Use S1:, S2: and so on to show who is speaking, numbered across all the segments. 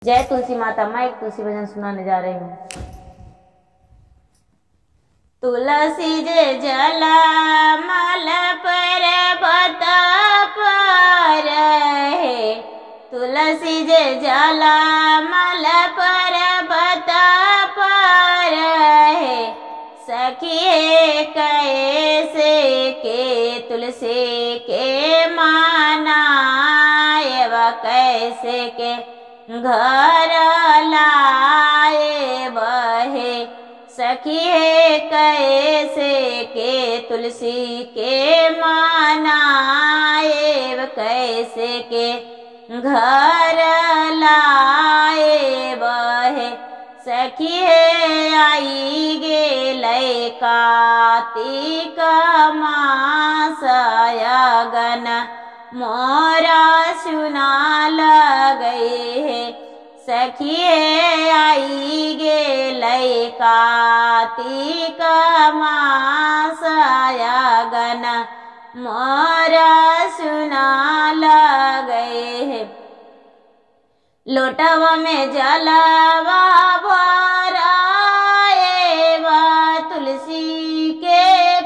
S1: जय तुलसी माता। मैं एक तुलसी भजन सुनाने जा रही हूँ। तुलसी जे जला मल पर्वत पर है, तुलसी जे जला मल पर्वत पर है, सखी कैसे के तुलसी के माना व कैसे के घर लाए बहे, सखी कैसे के तुलसी के मानाए व कैसे के घर लाए बहे, सखी आई गेलै कार्तिक मास अगन मोरा सुना लगई है, सखी आई गेलै कार्तिक मास अगन मोरा सुना लगई है। लोटवा में जलवा भराए व तुलसी के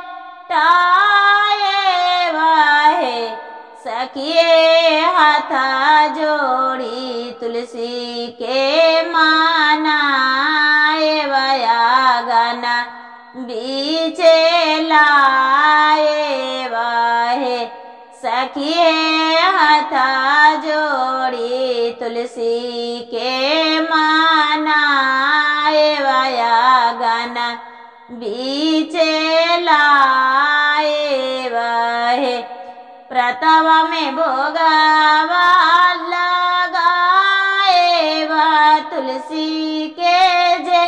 S1: पटाए है, सखी हाथा जोड़ी तुलसी के मानाए वयागन बीचे लाए वहे, सखी हाथा जोड़ी तुलसी के मानाए वयागन बीचे लाए वहे, प्रतव में भोगवा लगाए व तुलसी के जे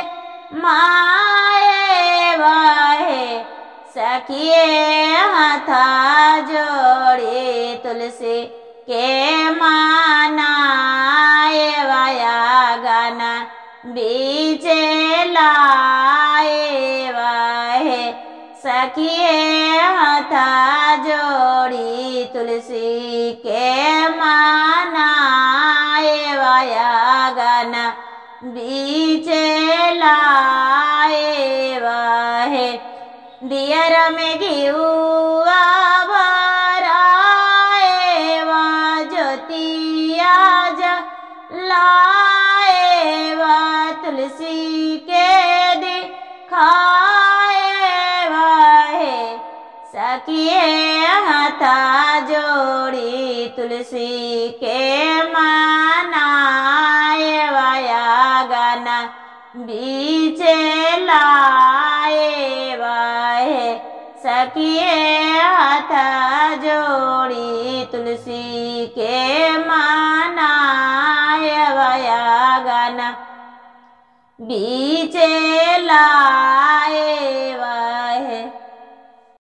S1: माए वहे, सखी हाथा जोड़ी तुलसी के मानाए वयागन बीचे लाए वहे, सखी हाथा जोड़ी तुलसी के मानाए वयागन बीचे लाए वहे, दियर में घिउआ भराए व ज्योतिया जलाए व तुलसी के दिखाए वहे, सखी हाथा जोड़ी तुलसी के मानाए वयागन बीचे लाए वहे, सखी हाथा जोड़ी तुलसी के मानाए वयागन बीचे लाए वहे।